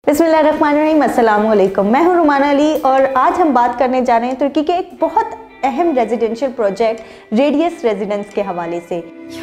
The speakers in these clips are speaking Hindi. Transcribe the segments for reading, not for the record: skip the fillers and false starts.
बिस्मिल्लाहिर्रहमानिर्रहीम, अस्सलाम वालेकुम। मैं हूं रुमाना अली और आज हम बात करने जा रहे हैं तुर्की के एक बहुत अहम रेजिडेंशियल प्रोजेक्ट रेडियस रेजिडेंस के हवाले से।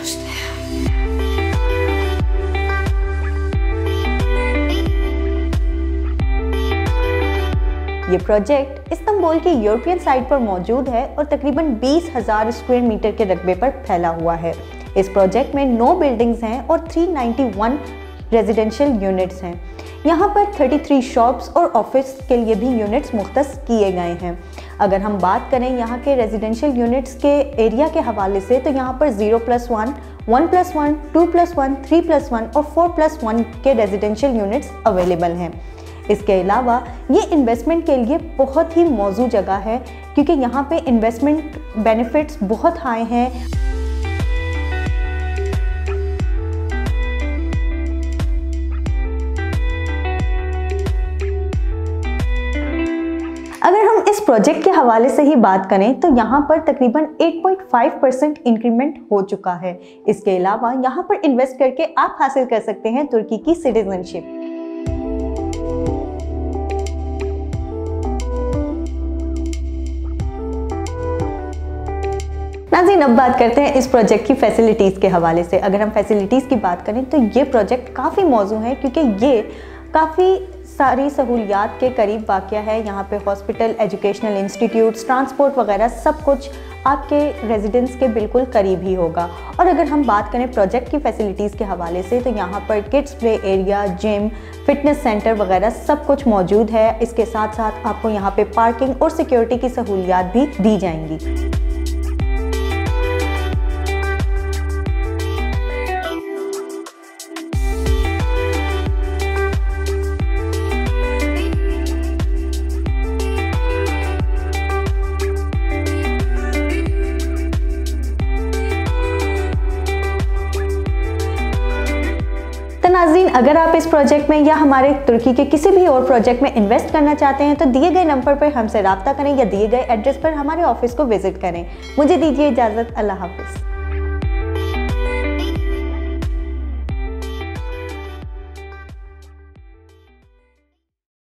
ये प्रोजेक्ट इस्तांबुल की यूरोपियन साइड पर मौजूद है और तकरीबन 20,000 स्क्वायर मीटर के रकबे पर फैला हुआ है। इस प्रोजेक्ट में 9 बिल्डिंग्स हैं और 391 रेजिडेंशियल यूनिट्स हैं। यहाँ पर 33 शॉप्स और ऑफिस के लिए भी यूनिट्स मुख्तस किए गए हैं। अगर हम बात करें यहाँ के रेजिडेंशियल यूनिट्स के एरिया के हवाले से तो यहाँ पर 0+1, 1+1, 2+1, 3+1 और 4+1 के रेजिडेंशियल यूनिट्स अवेलेबल हैं। इसके अलावा ये इन्वेस्टमेंट के लिए बहुत ही मौजू जगह है क्योंकि यहाँ पे इन्वेस्टमेंट बेनिफिट्स बहुत हाई हैं। अगर हम इस प्रोजेक्ट के हवाले से ही बात करें तो यहाँ पर तकरीबन 8.5% इंक्रीमेंट हो चुका है। इसके अलावा यहाँ पर इन्वेस्ट करके आप हासिल कर सकते हैं तुर्की की सिटीजनशिप। नाज़रीन, अब बात करते हैं इस प्रोजेक्ट की फैसिलिटीज़ के हवाले से। अगर हम फैसिलिटीज़ की बात करें तो ये प्रोजेक्ट काफ़ी मौजू है क्योंकि ये काफ़ी सारी सहूलियात के करीब वाक़या है। यहाँ पे हॉस्पिटल, एजुकेशनल इंस्टीट्यूट्स, ट्रांसपोर्ट वगैरह सब कुछ आपके रेजिडेंस के बिल्कुल करीब ही होगा। और अगर हम बात करें प्रोजेक्ट की फैसिलिटीज़ के हवाले से तो यहाँ पर kids play area, gym, fitness centre वगैरह सब कुछ मौजूद है। इसके साथ साथ आपको यहाँ पे पार्किंग और सिक्योरिटी की सहूलियात भी दी जाएंगी। नाज़रीन, अगर आप इस प्रोजेक्ट में या हमारे तुर्की के किसी भी और प्रोजेक्ट में इन्वेस्ट करना चाहते हैं तो दिए गए नंबर पर हमसे रब्ता करें या दिए गए एड्रेस पर हमारे ऑफिस को विजिट करें। मुझे दीजिए इजाज़त। अल्लाह हाफ़िज़।